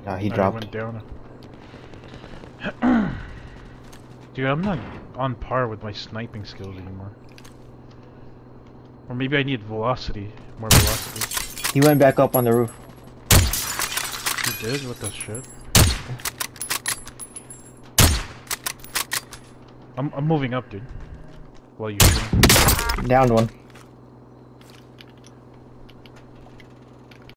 He I dropped. went down. Dude, I'm not on par with my sniping skills anymore. Or maybe I need velocity. More velocity. He went back up on the roof. He did? What the shit? I'm moving up, dude. While you shoot. Downed one.